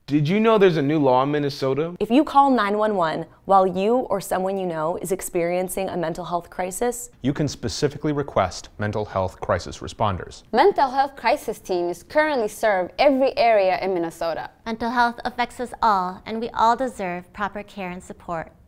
Did you know there's a new law in Minnesota? If you call 911 while you or someone you know is experiencing a mental health crisis, you can specifically request mental health crisis responders. Mental health crisis teams currently serve every area in Minnesota. Mental health affects us all, and we all deserve proper care and support.